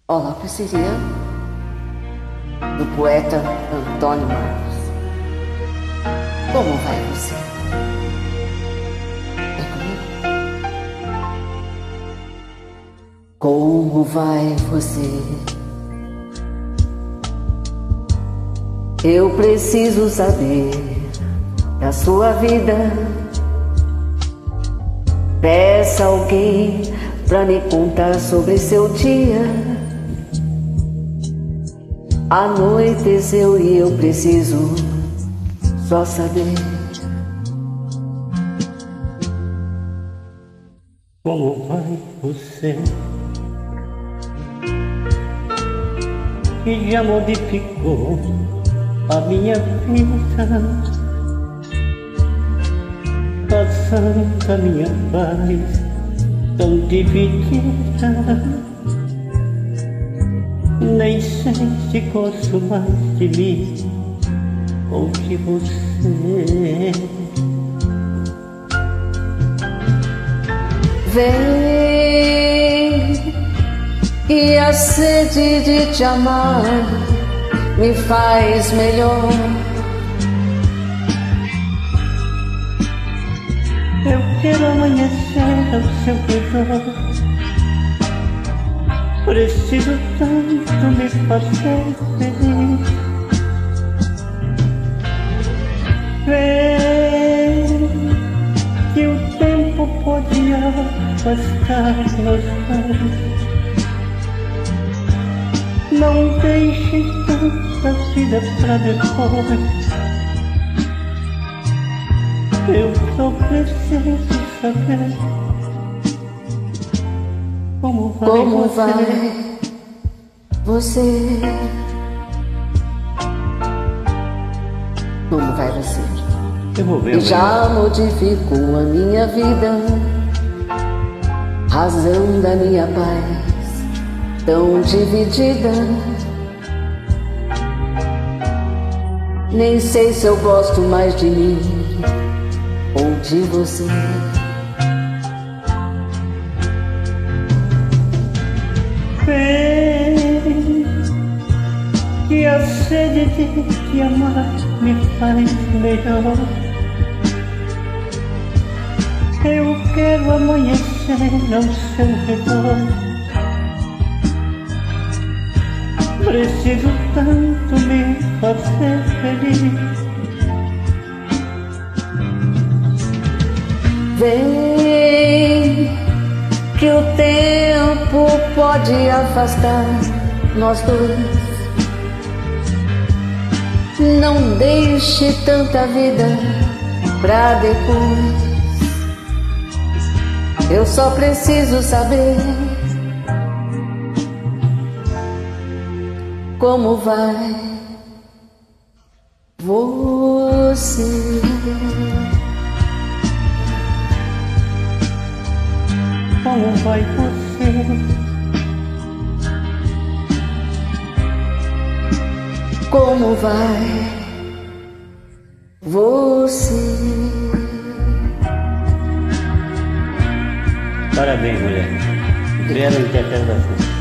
Olá, poesia do poeta Antônio Marcos. Como vai você? É comigo? Como vai você? Eu preciso saber da sua vida. Peça alguém pra me contar sobre seu dia. Anoiteceu e eu preciso só saber como vai você, que já modificou a minha vida, passando a minha paz tão dividida. Nem sei se gosto mais de mim ou de você. Vem, e a sede de te amar me faz melhor. Eu quero amanhecer ao seu redor. Preciso tanto me fazer feliz. Vem, que o tempo pode afastar nós dois. Não deixe tanta vida pra depois. Eu só preciso saber como vai você? Como vai você? Eu vou ver. E já modificou a minha vida, razão da minha paz tão dividida. Nem sei se eu gosto mais de mim ou de você. Vem, que a sede de te amar me faz melhor. Eu quero amanhecer ao seu redor. Preciso tanto me fazer feliz. Vem, que o tempo pode afastar nós dois. Não deixe tanta vida pra depois. Eu só preciso saber como vai você. Como vai você? Como vai você? Parabéns, mulher. Bela interpretação.